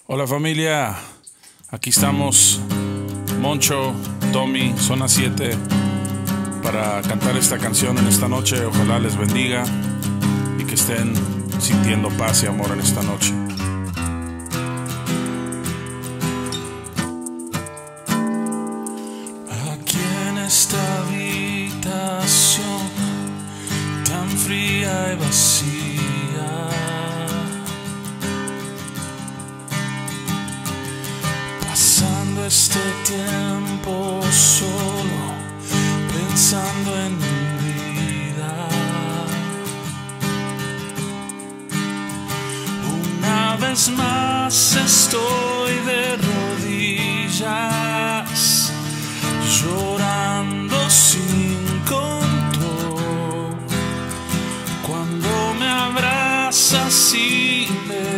Hola familia, aquí estamos, Moncho, Tommy, Zona 7, para cantar esta canción en esta noche. Ojalá les bendiga y que estén sintiendo paz y amor en esta noche. Aquí en esta habitación tan fría y vacía, pasando este tiempo solo, pensando en mi vida. Una vez más estoy de rodillas, llorando sin control. Cuando me abrazas y me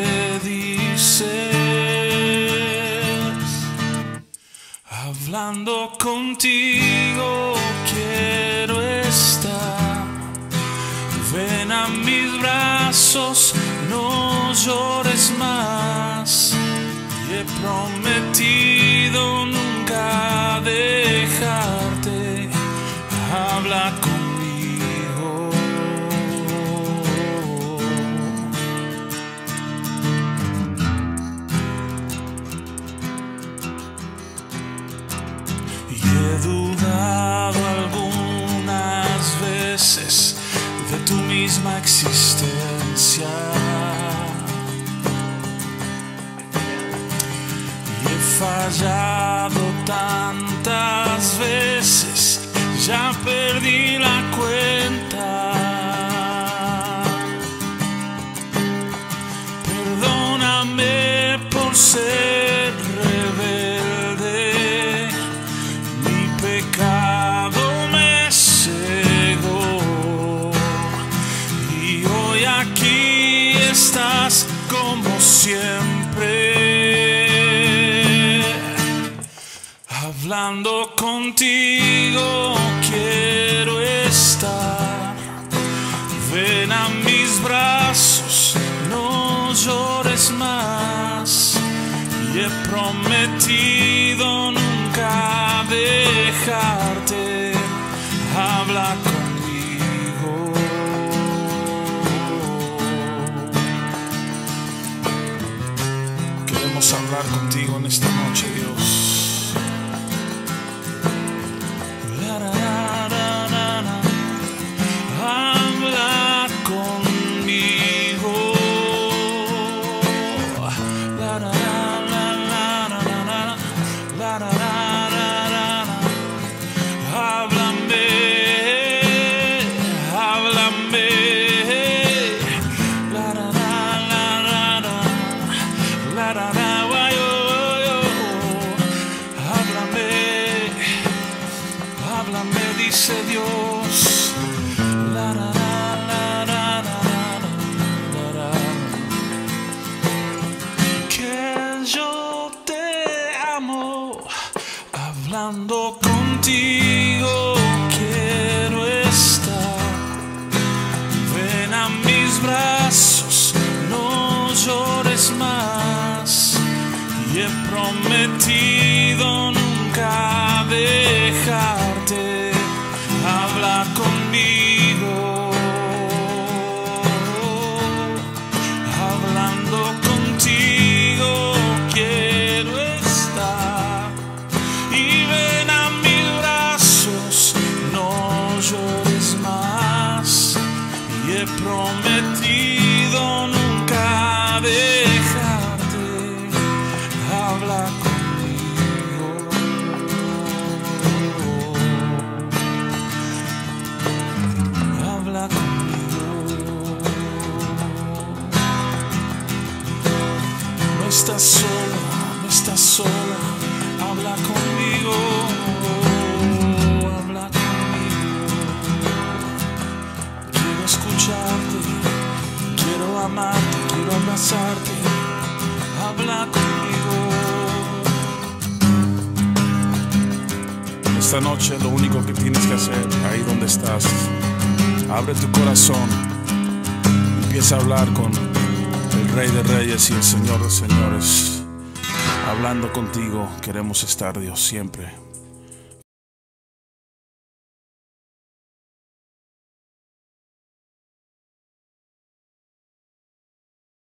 dices: hablando contigo quiero estar. Ven a mis brazos, no llores más. Y he prometido nunca dejarte. Habla conmigo. Y he dudado algunas veces de tu misma existencia. Y he fallado tantas veces, ya perdí la cuenta. Perdóname por ser rebelde, mi pecado me cegó. Y hoy aquí estás como siempre, hablando contigo quiero estar. Ven a mis brazos, no llores más. Y he prometido nunca dejarte. Habla conmigo. Queremos hablar contigo en esta noche, Dios. Habla conmigo. Háblame, háblame. Háblame, dice Dios. Que yo te amo. Hablando contigo quiero estar. Ven a mis brazos, no llores más. Y he prometido nunca dejarte. Habla conmigo. Hablando contigo quiero estar. Y ven a mis brazos, no llores más. Y he prometido nunca dejarte. Habla conmigo. Habla conmigo. No estás solo, no estás sola. Habla conmigo. Habla conmigo. Quiero escucharte, quiero amarte, quiero abrazarte. Habla conmigo. Esta noche lo único que tienes que hacer, ahí donde estás, abre tu corazón, empieza a hablar con el Rey de Reyes y el Señor de Señores. hablando contigo. Queremos estar, Dios, siempre.